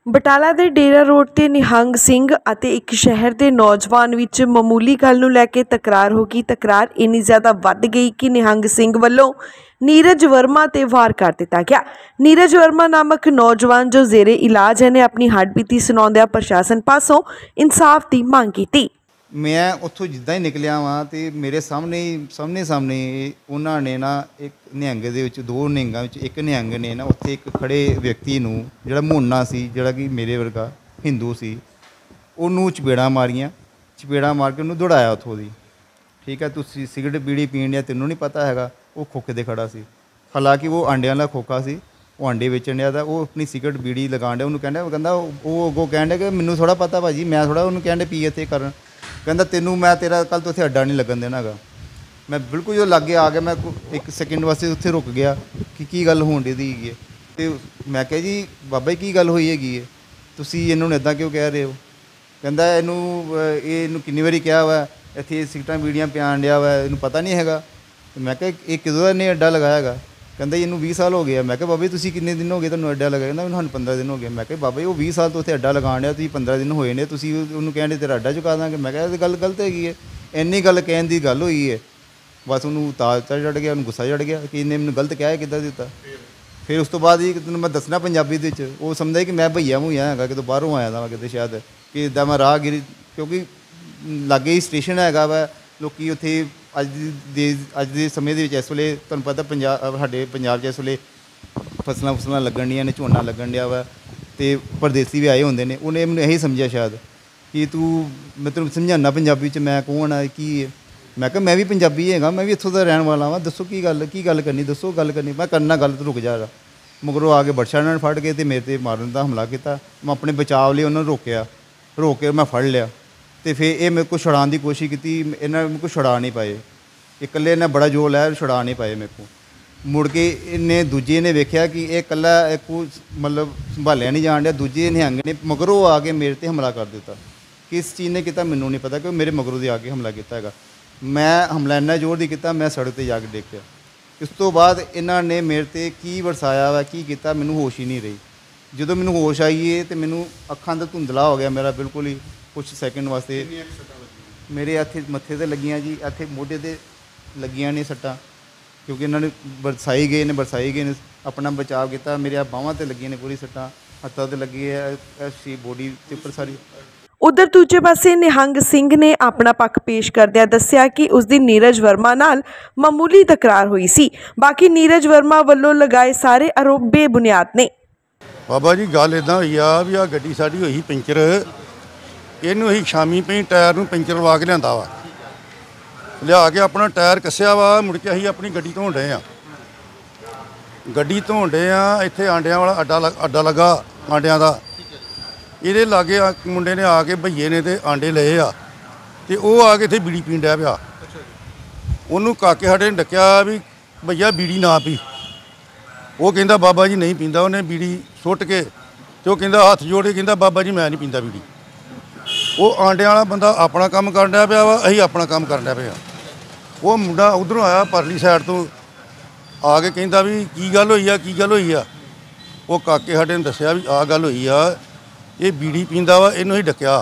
ਬਟਾਲਾ ਦੇ ਡੇਰਾ ਰੋਡ ਤੇ ਨਿਹੰਗ ਸਿੰਘ ਅਤੇ ਇੱਕ ਸ਼ਹਿਰ ਦੇ ਨੌਜਵਾਨ ਵਿੱਚ ਮਾਮੂਲੀ ਗੱਲ ਨੂੰ ਲੈ ਕੇ ਤਕਰਾਰ ਹੋ ਗਈ। ਤਕਰਾਰ ਇੰਨੀ ਜ਼ਿਆਦਾ ਵੱਧ ਗਈ ਕਿ ਨਿਹੰਗ ਸਿੰਘ ਵੱਲੋਂ ਨੀਰਜ ਵਰਮਾ ਤੇ ਵਾਰ ਕਰ ਦਿੱਤਾ ਗਿਆ। ਨੀਰਜ ਵਰਮਾ ਨਾਮਕ ਨੌਜਵਾਨ ਜੋ ਜ਼ੇਰੇ ਇਲਾਜ ਹੈ ਨੇ ਆਪਣੀ ਹੱਡਬੀਤੀ ਸੁਣਾਉਂਦਿਆਂ ਪ੍ਰਸ਼ਾਸਨ ਪਾਸੋਂ ਇਨਸਾਫ ਦੀ ਮੰਗ ਕੀਤੀ। ਮੈਂ ਉੱਥੋਂ ਜਿੱਦਾਂ ਹੀ ਨਿਕਲਿਆ ਵਾਂ ਤੇ ਮੇਰੇ ਸਾਹਮਣੇ ਉਹਨਾਂ ਨੇ ਨਾ ਇੱਕ ਨਿਹੰਗ ਦੇ ਵਿੱਚ ਦੋ ਨਿਹੰਗਾਂ ਵਿੱਚ ਇੱਕ ਨਿਹੰਗ ਨੇ ਨਾ ਉੱਥੇ ਇੱਕ ਖੜੇ ਵਿਅਕਤੀ ਨੂੰ ਜਿਹੜਾ ਮੋਨਾ ਸੀ, ਜਿਹੜਾ ਕਿ ਮੇਰੇ ਵਰਗਾ ਹਿੰਦੂ ਸੀ, ਉਹਨੂੰ ਚਪੇੜਾਂ ਮਾਰੀਆਂ। ਚਪੇੜਾਂ ਮਾਰ ਕੇ ਉਹਨੂੰ ਦੌੜਾਇਆ ਉੱਥੋਂ ਦੀ। ਠੀਕ ਹੈ, ਤੁਸੀਂ ਸਿਗਰਟ ਬੀੜੀ ਪੀਣ ਡਿਆ, ਤੈਨੂੰ ਨਹੀਂ ਪਤਾ ਹੈਗਾ। ਉਹ ਖੋਖੇ 'ਤੇ ਖੜਾ ਸੀ, ਹਾਲਾਂਕਿ ਉਹ ਆਂਡਿਆਂ ਦਾ ਖੋਖਾ ਸੀ, ਉਹ ਆਂਡੇ ਵੇਚਣ ਡਿਆ। ਉਹ ਆਪਣੀ ਸਿਗਰਟ ਬੀੜੀ ਲਗਾਉਣ ਡਿਆ। ਉਹਨੂੰ ਕਹਿੰਦਾ ਉਹ ਅੱਗੋਂ ਕਹਿਣ ਡਿਆ ਕਿ ਮੈਨੂੰ ਥੋੜ੍ਹਾ ਪਤਾ ਭਾਜੀ, ਮੈਂ ਥੋੜ੍ਹਾ ਉਹਨੂੰ ਕਹਿਣ ਡਿਆ ਪੀ ਇੱਥੇ ਕਰਨ। ਕਹਿੰਦਾ ਤੈਨੂੰ ਮੈਂ ਤੇਰਾ ਕੱਲ੍ਹ ਤੋਂ ਉੱਥੇ ਅੱਡਾ ਨਹੀਂ ਲੱਗਣ ਦੇਣਾ ਹੈਗਾ। ਮੈਂ ਬਿਲਕੁਲ ਜਦੋਂ ਲਾਗੇ ਆ ਗਿਆ, ਮੈਂ ਇੱਕ ਸੈਕਿੰਡ ਵਾਸਤੇ ਉੱਥੇ ਰੁਕ ਗਿਆ ਕਿ ਕੀ ਗੱਲ ਹੋਣ ਦੀ ਹੈਗੀ ਹੈ। ਅਤੇ ਮੈਂ ਕਿਹਾ ਜੀ ਬਾਬਾ ਜੀ ਕੀ ਗੱਲ ਹੋਈ ਹੈਗੀ ਹੈ, ਤੁਸੀਂ ਇਹਨੂੰ ਇੱਦਾਂ ਕਿਉਂ ਕਹਿ ਰਹੇ ਹੋ? ਕਹਿੰਦਾ ਇਹਨੂੰ ਕਿੰਨੀ ਵਾਰੀ ਕਿਹਾ ਵਾ ਇੱਥੇ ਸਿਗਰਟਾਂ ਬੀੜੀਆਂ ਪਿਆਣ ਡਿਆ ਵਾ, ਇਹਨੂੰ ਪਤਾ ਨਹੀਂ ਹੈਗਾ। ਮੈਂ ਕਿਹਾ ਇਹ ਕਿਦੋਂ ਦਾ ਇਹਨੇ ਅੱਡਾ ਲਗਾਇਆ ਹੈਗਾ? ਕਹਿੰਦਾ ਇਹਨੂੰ 20 ਸਾਲ ਹੋ ਗਏ ਆ। ਮੈਂ ਕਿਹਾ ਬਾਬਾ ਜੀ ਤੁਸੀਂ ਕਿੰਨੇ ਦਿਨ ਹੋ ਗਏ ਤੁਹਾਨੂੰ ਅੱਡਾ ਲਗਾਇਆ? ਕਹਿੰਦਾ ਮੈਨੂੰ 15 ਦਿਨ ਹੋ ਗਏ। ਮੈਂ ਕਿਹਾ ਬਾਬਾ ਜੀ ਉਹ 20 ਸਾਲ ਤੋਂ ਉੱਥੇ ਅੱਡਾ ਲਗਾਉਣ ਡਿਆ, ਤੁਸੀਂ 15 ਦਿਨ ਹੋਏ ਨੇ, ਤੁਸੀਂ ਉਹਨੂੰ ਕਹਿੰਦੇ ਤੇਰਾ ਅੱਡਾ ਚੁਕਾ ਦਾਂਗੇ। ਮੈਂ ਕਿਹਾ ਇਹ ਗੱਲ ਗਲਤ ਹੈਗੀ ਹੈ। ਇੰਨੀ ਗੱਲ ਕਹਿਣ ਦੀ ਗੱਲ ਹੋਈ ਹੈ, ਬਸ ਉਹਨੂੰ ਤਾਜ ਚੜ੍ਹ ਗਿਆ, ਉਹਨੂੰ ਗੁੱਸਾ ਚੜ੍ਹ ਗਿਆ ਕਿ ਇਹਨੇ ਮੈਨੂੰ ਗਲਤ ਕਿਹਾ ਹੈ, ਕਿੱਦਾਂ ਦਿੱਤਾ। ਫਿਰ ਉਸ ਤੋਂ ਬਾਅਦ ਹੀ ਤੈਨੂੰ ਮੈਂ ਦੱਸਣਾ ਪੰਜਾਬੀ ਦੇ ਵਿੱਚ, ਉਹ ਸਮਝਦਾ ਕਿ ਮੈਂ ਭਈਆ ਮੂਈਆ ਹੈਗਾ, ਕਿਤੇ ਬਾਹਰੋਂ ਆਇਆ ਦਾ ਵਾ ਕਿਤੇ ਸ਼ਾਇਦ, ਕਿ ਇੱਦਾਂ ਮੈਂ ਰਾਹਗੀਰੀ, ਕਿਉਂਕਿ ਲਾਗੇ ਹੀ ਸਟੇਸ਼ਨ ਹੈਗਾ ਵਾ। ਲੋਕ ਉੱਥੇ ਅੱਜ ਦੇ ਸਮੇਂ ਦੇ ਵਿੱਚ ਇਸ ਵੇਲੇ ਤੁਹਾਨੂੰ ਪਤਾ ਸਾਡੇ ਪੰਜਾਬ 'ਚ ਇਸ ਵੇਲੇ ਫਸਲਾਂ ਲੱਗਣ ਡੀਆਂ ਨੇ, ਝੋਨਾ ਲੱਗਣ ਡਿਆ ਵਾ, ਅਤੇ ਪਰਦੇਸੀ ਵੀ ਆਏ ਹੁੰਦੇ ਨੇ। ਉਹਨੇ ਮੈਨੂੰ ਇਹੀ ਸਮਝਿਆ ਸ਼ਾਇਦ ਕਿ ਮੈਂ ਤੈਨੂੰ ਸਮਝਾਉਣਾ ਪੰਜਾਬੀ 'ਚ ਮੈਂ ਕੌਣ ਆ ਕੀ ਹੈ। ਮੈਂ ਕਿਹਾ ਮੈਂ ਵੀ ਪੰਜਾਬੀ ਹੈਗਾ, ਮੈਂ ਵੀ ਇੱਥੋਂ ਦਾ ਰਹਿਣ ਵਾਲਾ ਵਾਂ, ਦੱਸੋ ਕੀ ਗੱਲ ਕਰਨੀ, ਦੱਸੋ ਗੱਲ ਕਰਨੀ। ਮੈਂ ਕਰਨਾ ਗੱਲ, ਰੁਕ ਜਾ। ਮਗਰੋਂ ਆ ਕੇ ਬਰਛਾ ਨਾਲ ਫੜ ਕੇ ਅਤੇ ਮੇਰੇ 'ਤੇ ਮਾਰਨ ਦਾ ਹਮਲਾ ਕੀਤਾ। ਮੈਂ ਆਪਣੇ ਬਚਾਅ ਲਈ ਉਹਨਾਂ ਨੂੰ ਰੋਕ ਕੇ ਮੈਂ ਫੜ ਲਿਆ। ਅਤੇ ਫਿਰ ਇਹ ਮੇਰੇ ਕੋਲ ਛੁਡਾਉਣ ਦੀ ਕੋਸ਼ਿਸ਼ ਕੀਤੀ, ਇਹਨਾਂ ਮੇਰੇ ਕੋਲ ਛੁਡਾ ਨਹੀਂ ਪਾਏ। ਇਕੱਲੇ ਨੇ ਬੜਾ ਜ਼ੋਰ ਲਾਇਆ, ਛੁਡਾ ਨਹੀਂ ਪਾਏ ਮੇਰੇ ਕੋਲ। ਮੁੜ ਕੇ ਦੂਜੇ ਨੇ ਵੇਖਿਆ ਕਿ ਇਹ ਇਕੱਲਾ ਇੱਕ ਮਤਲਬ ਸੰਭਾਲਿਆ ਨਹੀਂ ਜਾਣ ਡਿਆ। ਦੂਜੇ ਨਿਹੰਗ ਨੇ ਮਗਰੋਂ ਆ ਕੇ ਮੇਰੇ 'ਤੇ ਹਮਲਾ ਕਰ ਦਿੱਤਾ। ਕਿਸ ਚੀਜ਼ ਨੇ ਕੀਤਾ ਮੈਨੂੰ ਨਹੀਂ ਪਤਾ, ਕਿ ਮੇਰੇ ਮਗਰੋਂ ਦੀ ਆ ਕੇ ਹਮਲਾ ਕੀਤਾ ਹੈਗਾ। ਮੈਂ ਹਮਲਾ ਇੰਨਾ ਜ਼ੋਰ ਦੀ ਕੀਤਾ, ਮੈਂ ਸੜਕ 'ਤੇ ਜਾ ਕੇ ਦੇਖਿਆ। ਇਸ ਤੋਂ ਬਾਅਦ ਇਹਨਾਂ ਨੇ ਮੇਰੇ 'ਤੇ ਕੀ ਵਰਸਾਇਆ ਵਾ, ਕੀ ਕੀਤਾ, ਮੈਨੂੰ ਹੋਸ਼ ਹੀ ਨਹੀਂ ਰਹੀ। ਜਦੋਂ ਮੈਨੂੰ ਹੋਸ਼ ਆਈ ਹੈ ਤਾਂ ਮੈਨੂੰ ਅੱਖਾਂ ਦਾ ਧੁੰਦਲਾ ਹੋ ਗਿਆ ਮੇਰਾ ਬਿਲਕੁਲ ਹੀ, ਕੁਛ ਸੈਕਿੰਡ ਵਾਸਤੇ। ਮੇਰੇ ਇੱਥੇ ਮੱਥੇ 'ਤੇ ਲੱਗੀਆਂ ਜੀ, ਇੱਥੇ ਮੋਢੇ 'ਤੇ ਲੱਗੀਆਂ ਨੇ ਸੱਟਾਂ, ਕਿਉਂਕਿ ਇਹਨਾਂ ਨੇ ਬਰਸਾਈ ਗਏ ਨੇ ਆਪਣਾ ਬਚਾਅ ਕੀਤਾ। ਮੇਰੇ ਬਾਹਾਂ 'ਤੇ ਲੱਗੀਆਂ ਨੇ ਪੂਰੀ ਸੱਟਾਂ, ਹੱਥਾਂ 'ਤੇ ਲੱਗੀ ਹੈ, ਬੋਡੀ 'ਤੇ ਉੱਪਰ ਸਾਰੀ। ਉਧਰ ਦੂਜੇ ਪਾਸੇ ਨਿਹੰਗ ਸਿੰਘ ਨੇ ਆਪਣਾ ਪੱਖ ਪੇਸ਼ ਕਰਦਿਆਂ ਦੱਸਿਆ ਕਿ ਉਸ ਦੀ ਨੀਰਜ ਵਰਮਾ ਨਾਲ ਮਾਮੂਲੀ ਤਕਰਾਰ ਹੋਈ ਸੀ। ਬਾਕੀ ਨੀਰਜ ਵਰਮਾ ਵੱਲੋਂ ਲਗਾਏ ਸਾਰੇ ਆਰੋਪ ਬੇਬੁਨਿਆਦ ਨੇ। ਬਾਬਾ ਜੀ ਗੱਲ ਇੱਦਾਂ ਹੋਈ ਆ ਵੀ ਆਹ ਗੱਡੀ ਸਾਡੀ ਹੋਈ ਪੈਂਚਰ, ਇਹਨੂੰ ਅਸੀਂ ਸ਼ਾਮੀ ਪਈ ਟਾਇਰ ਨੂੰ ਪੈਂਚਰ ਲਵਾ ਕੇ ਲਿਆਂਦਾ ਵਾ, ਲਿਆ ਕੇ ਆਪਣਾ ਟਾਇਰ ਕੱਸਿਆ ਵਾ। ਮੁੜ ਕੇ ਅਸੀਂ ਆਪਣੀ ਗੱਡੀ ਧੋਣ ਡਏ ਆ। ਇੱਥੇ ਆਂਡਿਆਂ ਵਾਲਾ ਅੱਡਾ ਲੱਗਾ ਆਂਡਿਆਂ ਦਾ। ਇਹਦੇ ਲਾਗੇ ਮੁੰਡੇ ਨੇ ਆ ਕੇ ਭਈਏ ਨੇ ਤੇ ਆਂਡੇ ਲਏ ਆ, ਅਤੇ ਉਹ ਆ ਕੇ ਇੱਥੇ ਬੀੜੀ ਪੀਣ ਡਿਆ ਪਿਆ। ਉਹਨੂੰ ਕਾਕੇ ਸਾਡੇ ਨੇ ਡੱਕਿਆ ਵੀ ਭਈਆ ਬੀੜੀ ਨਾ ਪੀ। ਉਹ ਕਹਿੰਦਾ ਬਾਬਾ ਜੀ ਨਹੀਂ ਪੀਂਦਾ। ਉਹਨੇ ਬੀੜੀ ਸੁੱਟ ਕੇ ਅਤੇ ਉਹ ਕਹਿੰਦਾ ਹੱਥ ਜੋੜ ਕੇ ਕਹਿੰਦਾ ਬਾਬਾ ਜੀ ਮੈਂ ਨਹੀਂ ਪੀਂਦਾ ਬੀੜੀ। ਉਹ ਆਂਡਿਆਂ ਵਾਲਾ ਬੰਦਾ ਆਪਣਾ ਕੰਮ ਕਰਨ ਡਿਆ ਪਿਆ ਵਾ, ਅਸੀਂ ਆਪਣਾ ਕੰਮ ਕਰਨ ਡਿਆ ਪਿਆ। ਉਹ ਮੁੰਡਾ ਉੱਧਰੋਂ ਆਇਆ ਪਰਲੀ ਸਾਈਡ ਤੋਂ ਆ ਕੇ ਕਹਿੰਦਾ ਵੀ ਕੀ ਗੱਲ ਹੋਈ ਆ। ਉਹ ਕਾਕੇ ਸਾਡੇ ਨੇ ਦੱਸਿਆ ਵੀ ਆਹ ਗੱਲ ਹੋਈ ਆ, ਇਹ ਬੀੜੀ ਪੀਂਦਾ ਵਾ, ਇਹਨੂੰ ਹੀ ਡੱਕਿਆ।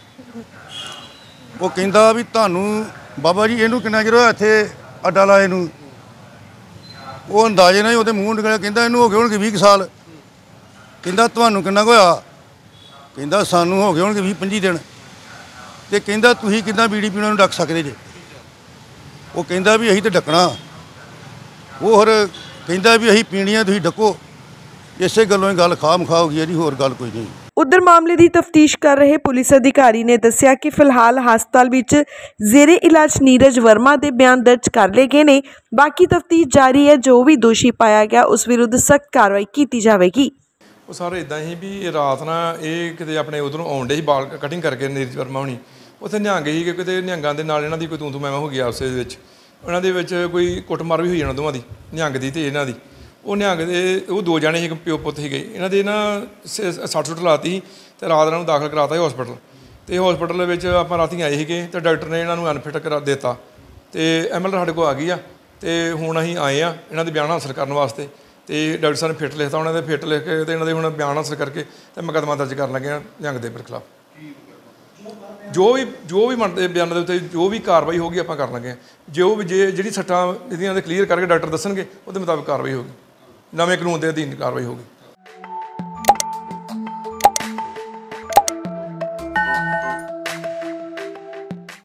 ਉਹ ਕਹਿੰਦਾ ਵੀ ਤੁਹਾਨੂੰ ਬਾਬਾ ਜੀ ਇਹਨੂੰ ਕਿੰਨਾ ਚਿਰ ਹੋਇਆ ਇੱਥੇ ਅੱਡਾ ਲਾਏ ਨੂੰ? ਉਹ ਅੰਦਾਜ਼ੇ ਨਾਲ ਹੀ ਉਹਦੇ ਮੂੰਹ ਨਿਕਲਿਆ, ਕਹਿੰਦਾ ਇਹਨੂੰ ਹੋ ਗਏ ਹੋਣਗੇ 20 ਸਾਲ। ਕਹਿੰਦਾ ਤੁਹਾਨੂੰ ਕਿੰਨਾ ਕੁ ਹੋਇਆ? ਕਹਿੰਦਾ ਸਾਨੂੰ ਹੋ ਗਏ ਹੋਣਗੇ 20-25 ਦਿਨ। ਅਤੇ ਕਹਿੰਦਾ ਤੁਸੀਂ ਕਿੱਦਾਂ ਬੀੜੀ ਪੀਣਾ ਨੂੰ ਡੱਕ ਸਕਦੇ ਜੇ? ਉਹ ਕਹਿੰਦਾ ਵੀ ਅਸੀਂ ਤਾਂ ਡੱਕਣਾ। ਉਹ ਹੋਰ ਕਹਿੰਦਾ ਵੀ ਅਸੀਂ ਪੀਣੀਆਂ, ਤੁਸੀਂ ਡੱਕੋ। ਇਸੇ ਗੱਲੋਂ ਹੀ ਗੱਲ ਖਾਮ-ਖਾ ਹੋ ਗਈ ਹੈ ਜੀ, ਹੋਰ ਗੱਲ ਕੋਈ ਨਹੀਂ। ਉਧਰ ਮਾਮਲੇ ਦੀ ਤਫਤੀਸ਼ ਕਰ ਰਹੇ ਪੁਲਿਸ ਅਧਿਕਾਰੀ ਨੇ ਦੱਸਿਆ ਕਿ ਫਿਲਹਾਲ ਹਸਪਤਾਲ ਵਿੱਚ ਜ਼ੇਰੇ ਇਲਾਜ ਨੀਰਜ ਵਰਮਾ ਦੇ ਬਿਆਨ ਦਰਜ ਕਰ ਲਏ ਗਏ ਨੇ। ਬਾਕੀ ਤਫਤੀਸ਼ ਜਾਰੀ ਹੈ। ਜੋ ਵੀ ਦੋਸ਼ੀ ਪਾਇਆ ਗਿਆ ਉਸ ਵਿਰੁੱਧ ਸਖਤ ਕਾਰਵਾਈ ਕੀਤੀ ਜਾਵੇਗੀ। ਉਹ ਸਾਰੇ ਇੱਦਾਂ ਹੀ ਵੀ ਰਾਤ ਨਾ ਇਹ ਕਿਤੇ ਆਪਣੇ ਉਧਰੋਂ ਆਉਂਦੇ ਸੀ ਬਾਲ ਕਟਿੰਗ ਕਰਕੇ ਨੀਰਜ ਵਰਮਾ ਹੋਣੀ, ਉੱਥੇ ਨਿਹੰਗ ਸੀ ਕਿ ਕਿਤੇ ਨਿਹੰਗਾਂ ਦੇ ਨਾਲ ਇਹਨਾਂ ਦੀ ਕੋਈ ਤੂੰ ਮੈਂ ਹੋ ਗਈ ਆਪਸ ਦੇ ਵਿੱਚ। ਉਹਨਾਂ ਦੇ ਵਿੱਚ ਕੋਈ ਕੁੱਟਮਾਰ ਵੀ ਹੋਈ ਜਾਣਾ ਦੋਵਾਂ ਦੀ, ਨਿਹੰਗ ਦੀ ਅਤੇ ਇਹਨਾਂ ਦੀ। ਉਹ ਨਿਹੰਗ ਦੇ ਉਹ ਦੋ ਜਾਣੇ ਸੀ, ਪਿਓ ਪੁੱਤ ਸੀਗੇ। ਇਹਨਾਂ ਦੇ ਨਾ ਸੱਟ ਸੁੱਟ ਲਾਤੀ ਅਤੇ ਰਾਤ ਇਹਨਾਂ ਨੂੰ ਦਾਖਲ ਕਰਾਤਾ ਸੀ ਹੋਸਪਿਟਲ। ਅਤੇ ਹੋਸਪਿਟਲ ਵਿੱਚ ਆਪਾਂ ਰਾਤੀ ਆਏ ਸੀਗੇ ਅਤੇ ਡਾਕਟਰ ਨੇ ਇਹਨਾਂ ਨੂੰ ਅਨਫਿਟ ਕਰਾ ਦਿੱਤਾ ਅਤੇ ML ਸਾਡੇ ਕੋਲ ਆ ਗਈ ਆ। ਅਤੇ ਹੁਣ ਅਸੀਂ ਆਏ ਆ ਇਹਨਾਂ ਦੇ ਬਿਆਨ ਹਾਸਲ ਕਰਨ ਵਾਸਤੇ। ਤੇ ਡਾਕਟਰ ਸਾਹਿਬ ਨੇ ਫਿੱਟ ਲਿਖਤਾ, ਉਹਨਾਂ ਦੇ ਫਿੱਟ ਲਿਖ ਕੇ ਤੇ ਇਹਨਾਂ ਦੇ ਹੁਣ ਬਿਆਨ ਹਾਸਲ ਕਰਕੇ ਤੇ ਮੁਕੱਦਮਾ ਦਰਜ ਕਰਨ ਲੱਗੇ ਹਾਂ ਨਿਹੰਗ ਦੇ ਖਿਲਾਫ। ਜੋ ਵੀ ਮੰਨਦੇ ਬਿਆਨਾਂ ਦੇ ਉੱਤੇ ਜੋ ਵੀ ਕਾਰਵਾਈ ਹੋਊਗੀ ਆਪਾਂ ਕਰਨ ਲੱਗੇ ਹਾਂ। ਜਿਹੜੀ ਸੱਟਾਂ ਇਹਦੀਆਂ ਦੇ ਕਲੀਅਰ ਕਰਕੇ ਡਾਕਟਰ ਦੱਸਣਗੇ ਉਹਦੇ ਮੁਤਾਬਕ ਕਾਰਵਾਈ ਹੋਊਗੀ, ਨਵੇਂ ਕਾਨੂੰਨ ਦੇ ਅਧੀਨ ਕਾਰਵਾਈ ਹੋਊਗੀ।